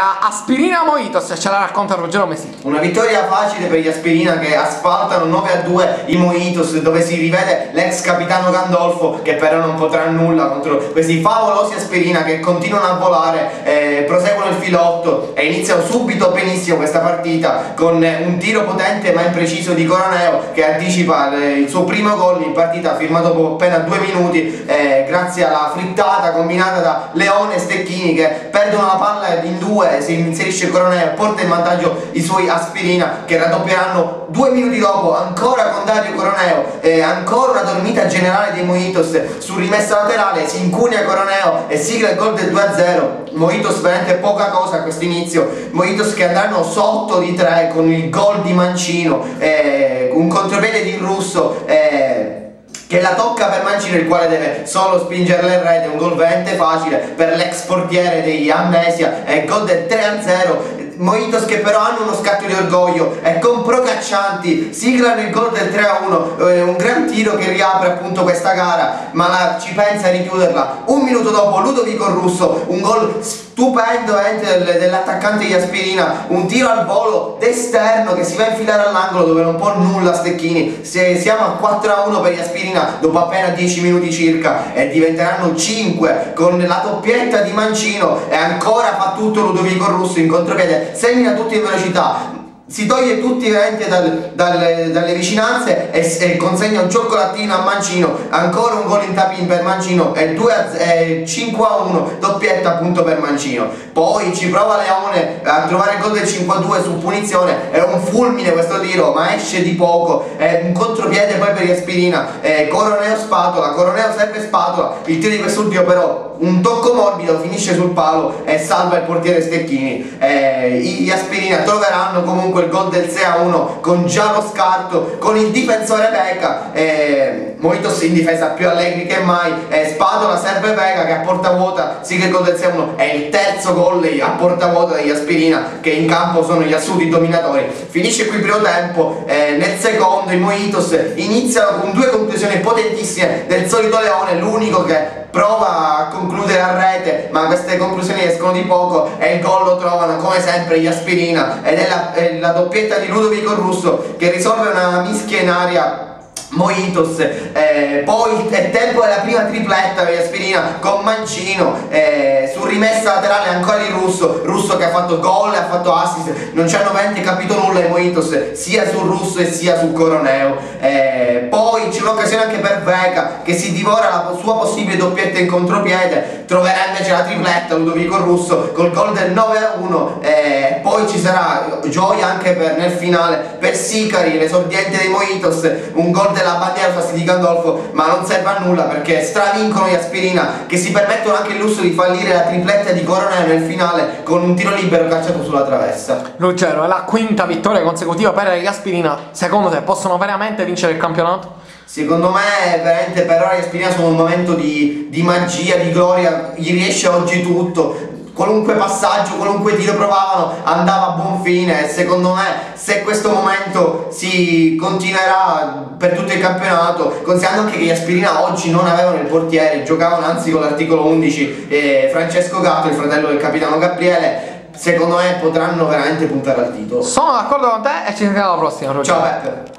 Aspirina Mojitos, ce la racconta Ruggero Mesiti. Una vittoria facile per gli Aspirina che asfaltano 9-2 i Mojitos, dove si rivede l'ex capitano Gandolfo, che però non potrà nulla contro questi favolosi Aspirina che continuano a volare, proseguono il filotto e iniziano subito benissimo questa partita con un tiro potente ma impreciso di Coroneo che anticipa il suo primo gol in partita, firmato dopo appena 2 minuti, grazie alla frittata combinata da Leone e Stecchini che perdono la palla in due, si inserisce Coroneo, porta in vantaggio i suoi Aspirina che raddoppieranno 2 minuti dopo ancora con Dario Coroneo, ancora una dormita generale dei Mojitos su rimessa laterale, si incunia Coroneo e sigla il gol del 2-0. Mojitos veramente poca cosa a questo inizio, Mojitos che andranno sotto di 3 con il gol di Mancino, un contropiede di Russo che la tocca per Mancino, il quale deve solo spingerla in rete, un gol veramente facile per l'ex portiere degli Amnesia, gol del 3-0. Mojitos che però hanno uno scatto di orgoglio e con Procaccianti siglano il gol del 3-1, un gran tiro che riapre appunto questa gara, ma ci pensa a richiuderla. Un minuto dopo Ludovico Russo, un gol stupendo dell'attaccante di Aspirina, un tiro al volo d'esterno che si va a infilare all'angolo dove non può nulla Stecchini. Siamo a 4-1 per gli Aspirina dopo appena 10 minuti circa e diventeranno 5 con la doppietta di Mancino e ancora fa tutto Ludovico Russo in contropiede, semina tutti in velocità, si toglie tutti veramente dalle vicinanze e consegna un cioccolatino a Mancino, ancora un gol in tapin per Mancino e 5-1, doppietta appunto per Mancino. Poi ci prova Leone a trovare il gol del 5-2 su punizione, è un fulmine questo tiro ma esce di poco, è un contropiede poi per gli Aspirina, Coroneo spatola, Coroneo sempre spatola, il tiro di quest'ultimo però un tocco morbido finisce sul palo e salva il portiere Stecchini. Gli Aspirina troveranno comunque il gol del 6-1 con già lo scarto, con il difensore Becca, Mojitos in difesa più allegri che mai, spatola serve Becca che a porta vuota sigla il gol del 6-1, è il terzo gol a porta vuota degli Aspirina che in campo sono gli assoluti dominatori. Finisce qui il primo tempo, nel secondo i Mojitos iniziano con 2 conclusioni potentissime del solito Leone, l'unico che prova a concludere a rete ma queste conclusioni escono di poco e il gol lo trovano come sempre gli Aspirina ed è la doppietta di Ludovico Russo che risolve una mischia in aria Mojitos, poi è tempo della prima tripletta per gli Aspirina con Mancino, su rimessa laterale ancora di Russo che ha fatto gol e ha fatto assist, non ci hanno veramente capito nulla i Mojitos sia su Russo e sia su Coroneo, poi c'è un'occasione anche per Veca che si divora la sua possibile doppietta in contropiede, troverà invece la tripletta Ludovico Russo col gol del 9-1, poi ci sarà gioia anche nel finale per Sicari, l'esordiente dei Mojitos, un gol della bandiera di Gandolfo ma non serve a nulla perché stravincono gli Aspirina che si permettono anche il lusso di fallire la tripletta di Coroneo nel finale con un tiro libero calciato sulla traversa. Ruggero, è la 5ª vittoria consecutiva per gli Aspirina, secondo te possono veramente vincere il campionato? Secondo me veramente per ora gli Aspirina sono un momento di magia, di gloria, gli riesce oggi tutto, qualunque passaggio, qualunque tiro provavano andava a buon fine e secondo me se questo momento si continuerà per tutto il campionato, considerando anche che gli Aspirina oggi non avevano il portiere, giocavano anzi con l'articolo 11 Francesco Gatto, il fratello del capitano Gabriele, secondo me potranno veramente puntare al titolo. Sono d'accordo con te e ci sentiamo alla prossima, Ruggero. Ciao Peppe.